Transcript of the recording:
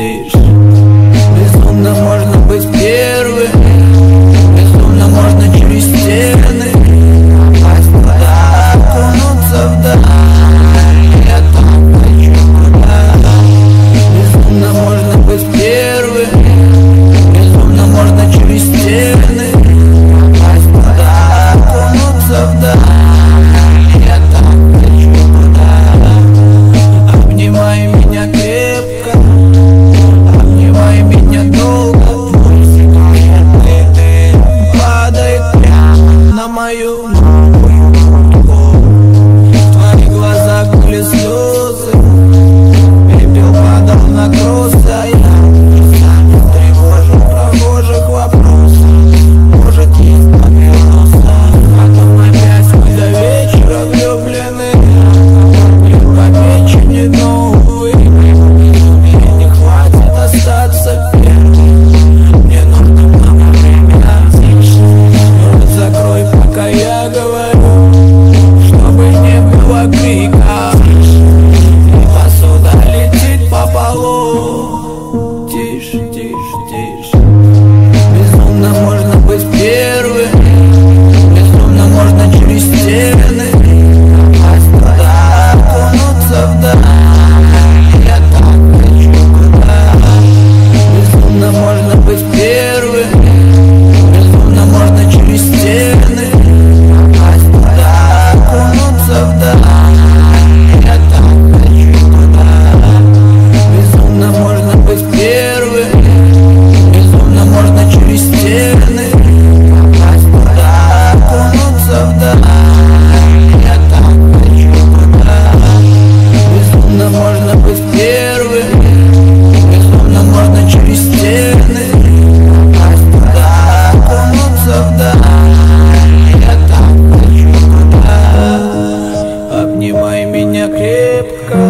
тише. Безумно можно быть первым, безумно можно через стены попасть туда, окунуться вдаль. Я там хочу туда. Безумно можно быть первым, безумно можно через стены попасть туда, окунуться вдаль. Я там хочу туда. Обнимай меня крепко, обнимай меня долго. Падай прямо на мою руку. В твоих глазах были слезы, пепел падал на кросс, а я не тревожу прохожих вопросов. Может, есть папироса, потом опять мы до вечера влюблены. Помечены новые, мне не хватит остаться первым. Мне нужно много времени. Рот закрой, пока я говорю, чтобы не было крика. И посуда летит по полу. Тише, тише, тише. Безумно можно быть первым, безумно можно через стены попасть туда, окунуться вдаль. Я так хочу туда. Безумно можно быть первым, безумно можно через стены попасть туда, окунуться вдаль. Я так хочу туда. Безумно можно быть первым, безумно можно через стены попасть туда, окунуться вдаль. Я так хочу туда. Безумно можно быть первым, безумно можно через стены попасть туда, окунуться вдаль. Я так хочу туда. Обнимай меня крепко,